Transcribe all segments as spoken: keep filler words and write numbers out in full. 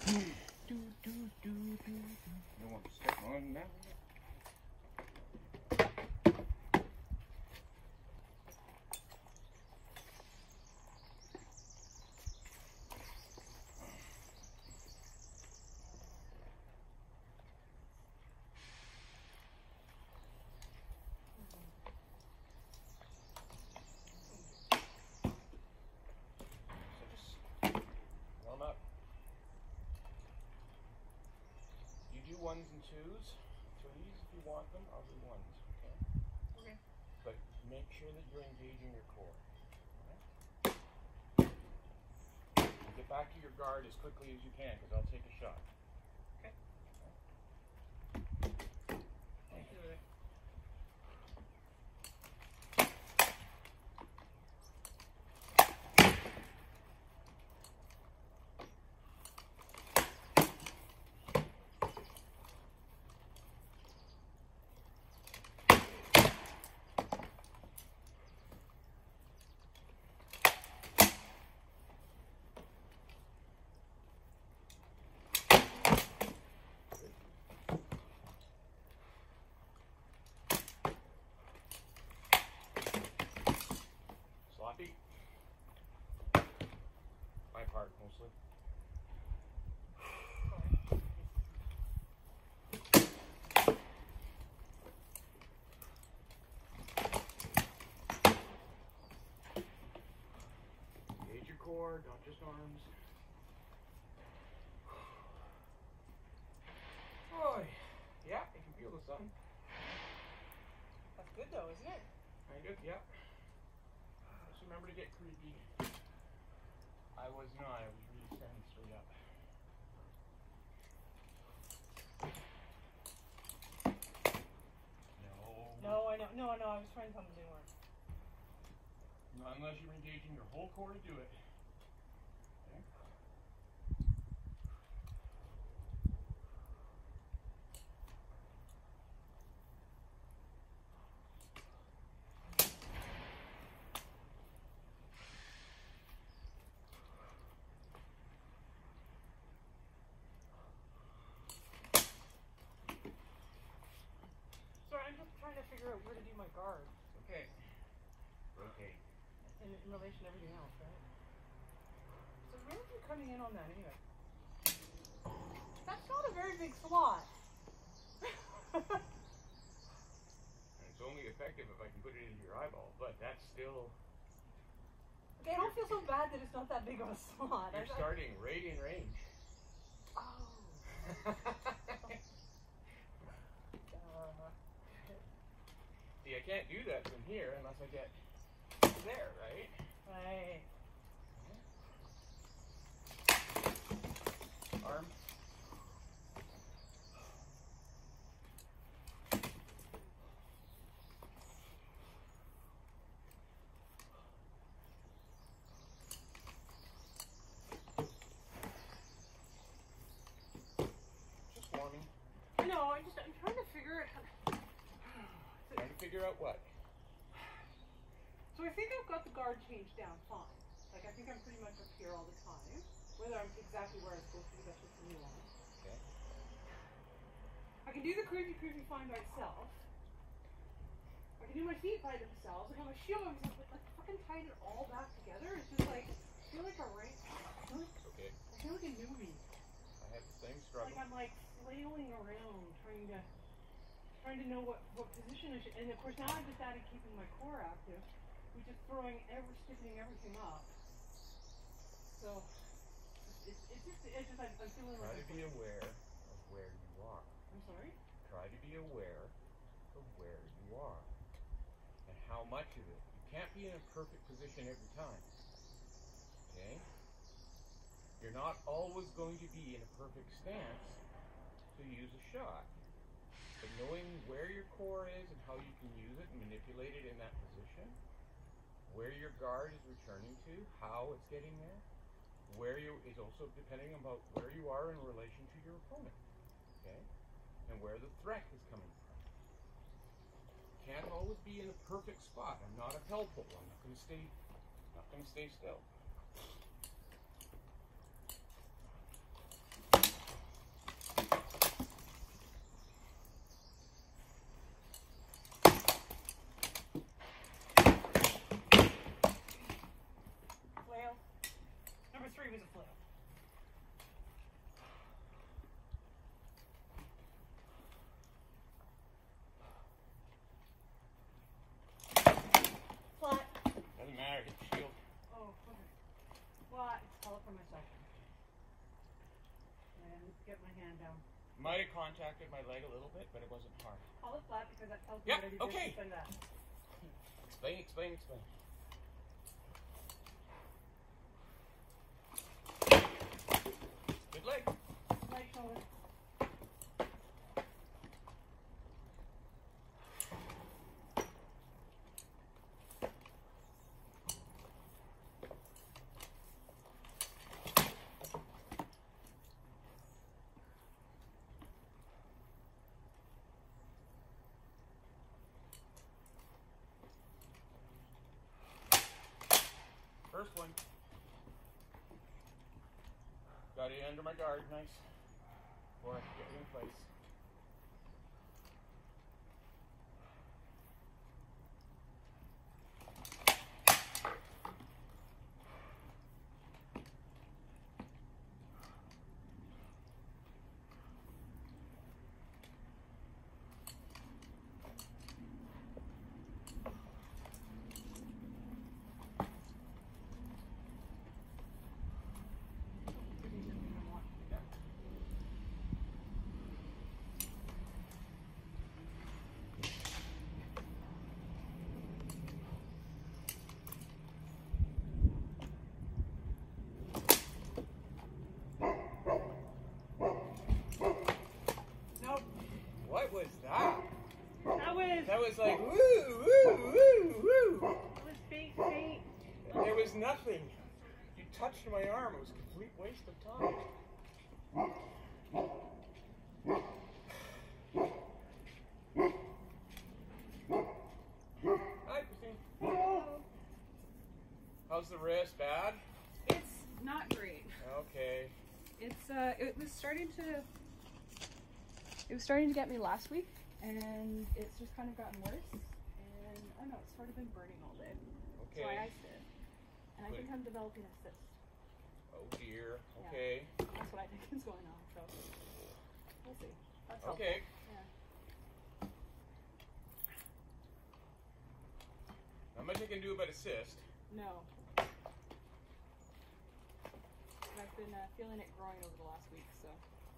do, do, do, do. You want to step on that? Ones and twos, threes if you want them, I'll do ones, okay? Okay. But make sure that you're engaging your core. Right? Get back to your guard as quickly as you can, because I'll take a shot. Okay. Okay. Sloppy. My part mostly. Engage your core, not just arms. Oh, yeah, you can feel the sun. That's good though, isn't it? Kind of, yeah. Just remember to get creepy. I was not, I was really standing straight up. No. No, I know. No, no, I was trying something that didn't work. Not unless you're engaging your whole core to do it. Okay. Sorry, I'm just trying to figure out where to do my guard. Okay. Rotate. In, in relation to everything else, right? So where are you coming in on that anyway? That's not a very big slot. It's only effective if I can put it into your eyeball, but that's still... Okay, I don't feel so bad that it's not that big of a slot. You're I, starting right in range. Oh. uh, See, I can't do that from here unless I get there, right? right. Arm. Just warming. I know, I just, I'm trying to figure it out. Trying to figure out what? So I think I've got the guard changed down fine. Like, I think I'm pretty much up here all the time. Whether I'm exactly where I'm supposed to be, that's just the nuance. Okay. I can do the creepy creepy fine by itself. I can do my feet by themselves. I have my shield on myself, but like fucking tied it all back together. It's just like, I feel like a ring. Okay. I feel like a newbie. I have the same struggle. Like I'm like flailing around trying to trying to know what, what position I should, and of course now I've just added keeping my core active, which is throwing every, stiffening everything up. So, it's, it's just, it's just, I'm, I'm feeling Try like... to be aware of where you are. I'm sorry? Try to be aware of where you are. And how much of it. You can't be in a perfect position every time. Okay? You're not always going to be in a perfect stance to use a shot. But knowing where your core is and how you can use it and manipulate it in that position, where your guard is returning to, how it's getting there, where you is also depending about where you are in relation to your opponent, okay, and where the threat is coming from. Can't always be in a perfect spot. I'm not a hell pole. I'm not going to stay, not going to stay still. he was a flip. Flat. Doesn't matter, hit the shield. Oh, okay. Well, it's call it for myself. And get my hand down. Might have contacted my leg a little bit, but it wasn't hard. Call it flat because that tells me Yep, that I did okay. this and that. Explain, explain, explain. Good leg. Right shoulder. First one. Got it under my guard, nice. Before I can get it in place. Nope. What was that? That was. That was like woo, woo, woo, woo. That was faint, faint. There was nothing. You touched my arm. It was a complete waste of time. Hi, Christine. How's the wrist? Bad? It's not great. Okay. It's uh, it was starting to, it was starting to get me last week, and it's just kind of gotten worse. And I don't know, it's sort of been burning all day. Okay. So I iced it, and I Good. think I'm developing a cyst. Oh dear. Yeah. Okay. That's what I think is going on. So we'll see. That's helpful. Okay. Yeah. Not much I can do about a cyst. No. I've been uh, feeling it growing over the last week, so.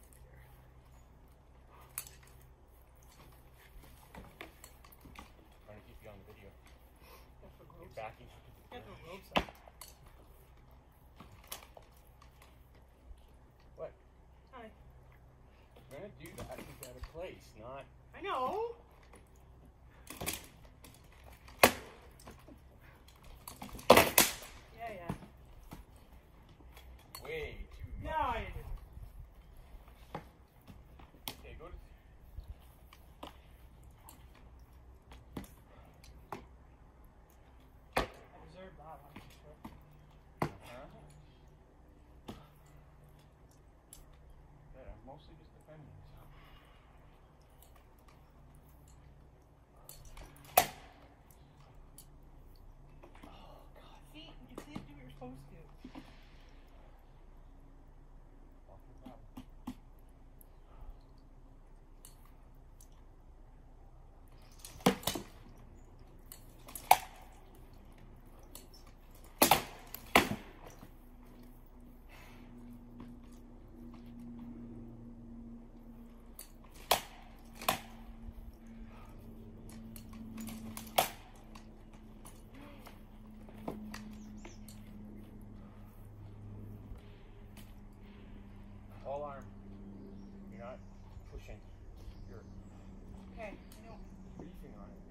Trying to keep you on the video. Get the You're ropes. backing. Get the ropes up. What? Hi. If you're gonna do that, you got a place, not. I know. Yeah, yeah. Way too much. No, I didn't. Okay, go to. I deserve that one for sure. Huh? Good, I'm mostly just defending myself. See, you didn't do what you're supposed to. Awful problem. All arm. You're not pushing. You're Okay, I know. breathing on it.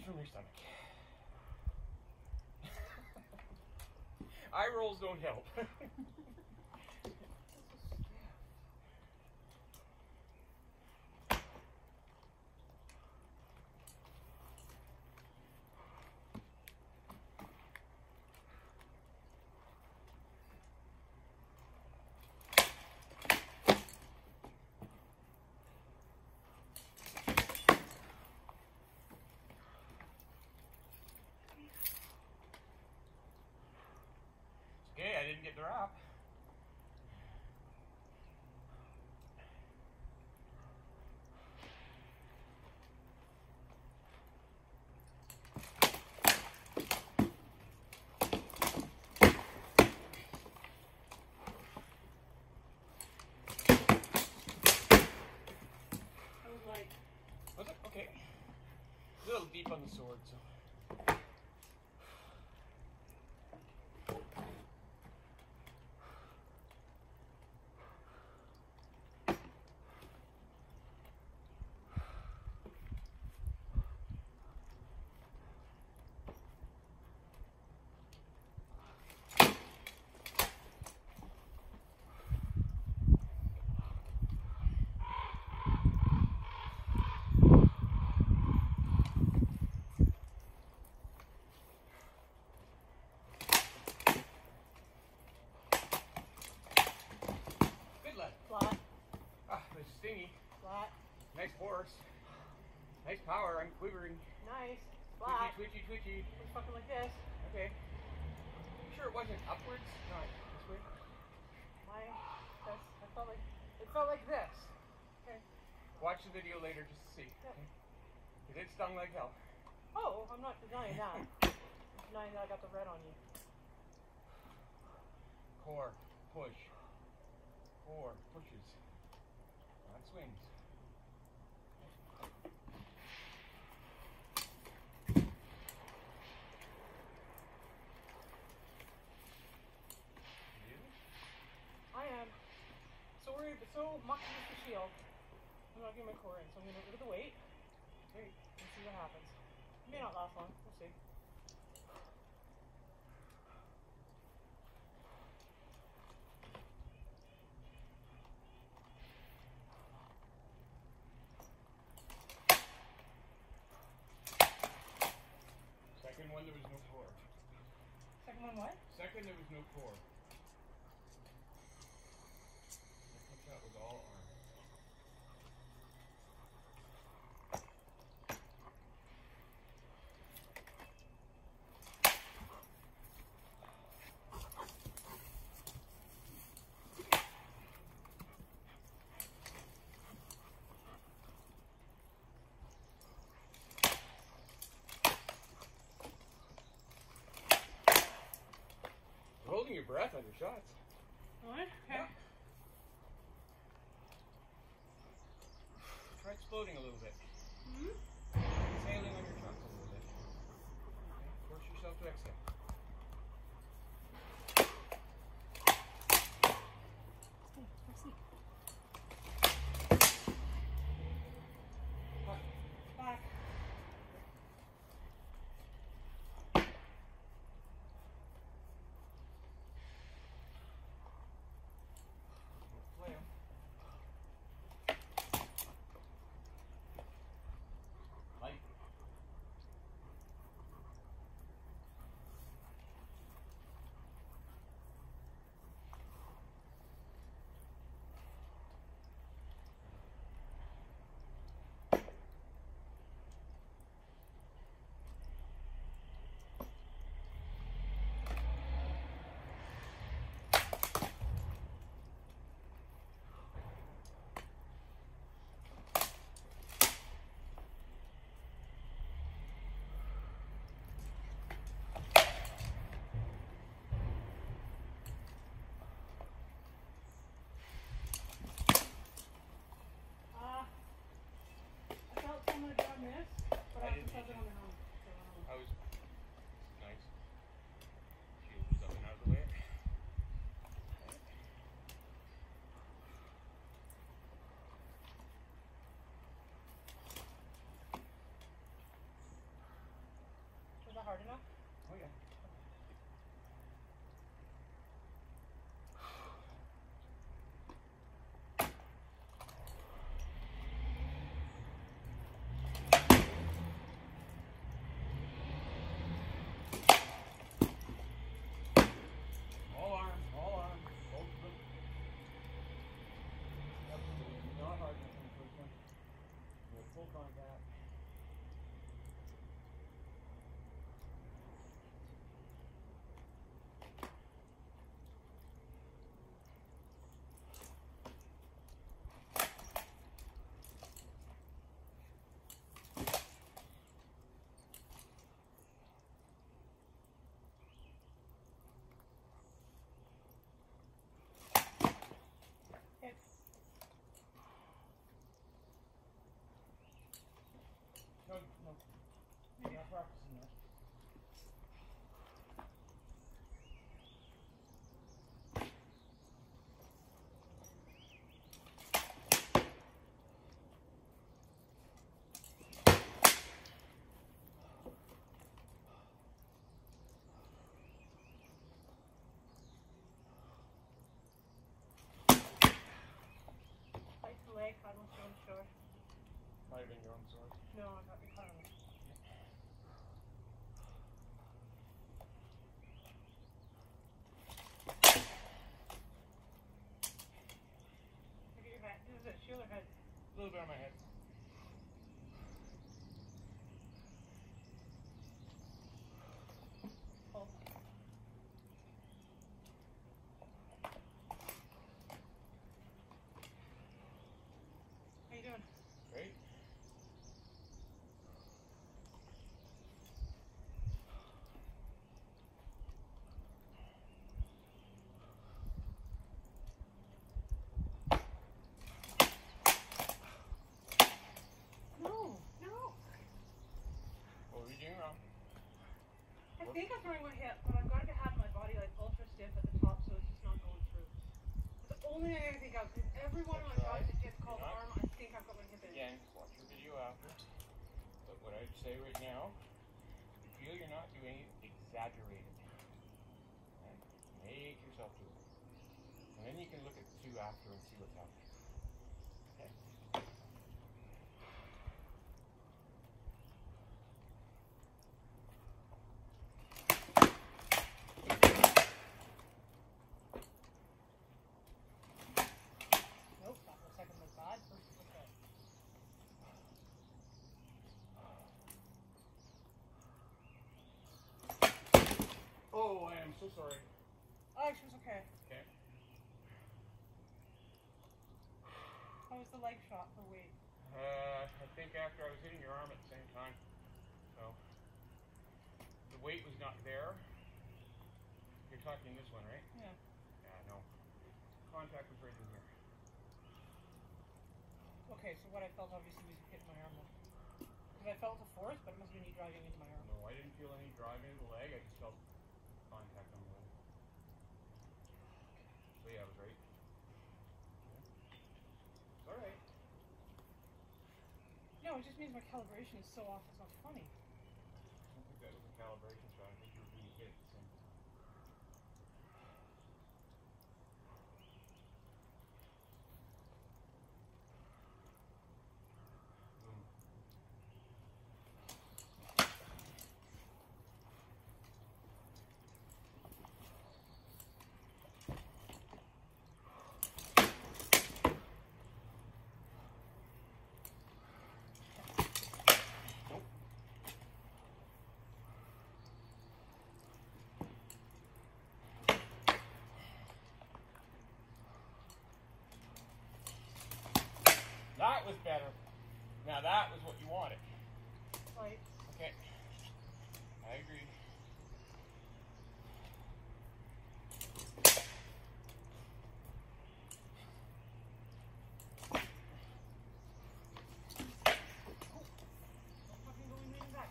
from your stomach. Eye rolls don't help. Okay, I didn't get the wrap. I was like, Was it? Okay. A little deep on the sword, so. Good lad. flat, Ah, it's stingy. flat, Nice force. Nice power. I'm quivering. nice, Twitchy, flat. twitchy, twitchy. It's fucking like this. Okay. You sure it wasn't upwards? Not this way? My, that's, I felt like, it felt like this. Okay. Watch the video later just to see. Yep. Because it stung like hell. Oh, I'm not denying that. I'm denying that I got the red on you. Core. Push. Core. Pushes. Not swings. You? I am so worried, but so mucky with the shield. I'm not getting my core in, so I'm gonna get rid of the weight. Hey. And see what happens. It may not last long. We'll see. Second one, there was no core. Second one, what? Second, there was no core. Second shot was all arm. You're holding your breath on your shots. What? Okay. Try exploding a little bit. Hmm? Exhaling on your shots a little bit. Okay. Force yourself to exhale. Back. Play 'em. like that. No, no. You're not practicing that. Like the leg, I'm not so sure. Might have been your own sword. No, I got the car. Look at your head. This is it. Shield her head. A little bit on my head. Hold. How you doing? Great. No, no. What were you doing wrong? I think I'm throwing my hip, but I've got to have my body like ultra stiff at the top, so it's just not going through. It's the only thing I can think of. Because every one of my That's shots right. is just called You're not- arm. I think I've got my hip in. Again, watch your video after. But what I'd say right now, if you feel you're not doing it, exaggerate it. Okay? Make yourself do it. And then you can look at the two after and see what's happening. Okay? Nope, not for a second was bad. First was okay. Oh, I am so sorry. Oh, she was okay. Okay. How was the leg shot for weight? Uh, I think after I was hitting your arm at the same time. So, the weight was not there. You're talking this one, right? Yeah. Yeah, no. Contact was right in here. Okay, so what I felt obviously was hitting my arm then. Because I felt the force, but it must have been you driving into my arm. No, I didn't feel any driving in the leg. I just felt contact on the leg. So yeah, I was right. It's all right. No, it just means my calibration is so off. It's not funny. I don't think that was a calibration shot. I think you were being hit at the same time. Boom. Nope. That was better. Now that was what you wanted. Like, Okay. I agree. fucking going in and back.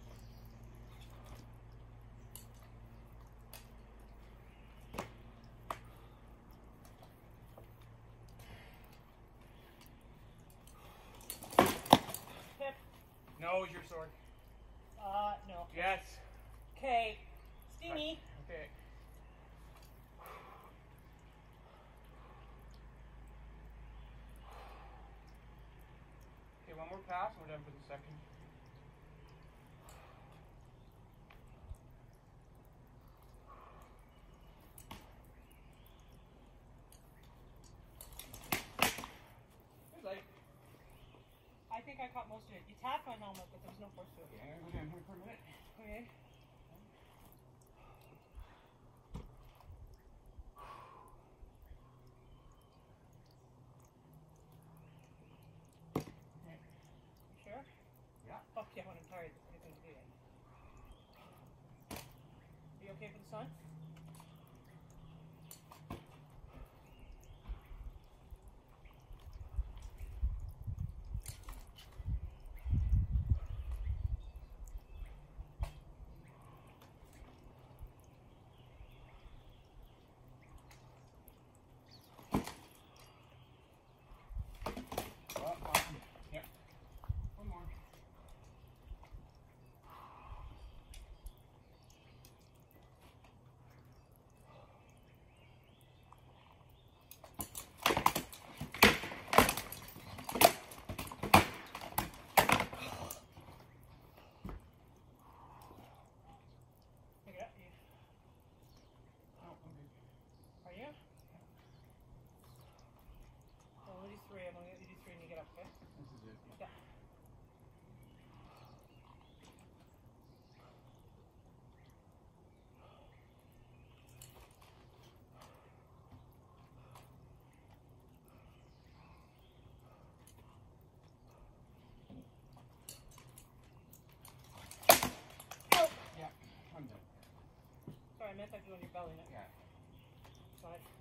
Hip. No is your sword. Uh, no. Yes. Okay. Steamy. Okay. Okay, one more pass and we're done for the second. There's like, I think I caught most of it. it. You tapped my helmet, but there's no force to it. Yeah, I'm here for a minute. Okay. Sure? Yeah. Fuck yeah, when I'm tired, that's anything to do it. Are you okay for the sun? Oh, awesome. Yep. One more. I got you. Oh, okay. Are you? Well, we'll do three. I'm gonna let you do three and you get up, okay? This is it. Yeah. Yeah, I'm done. Sorry, I meant that you on your belly, not Yeah. side.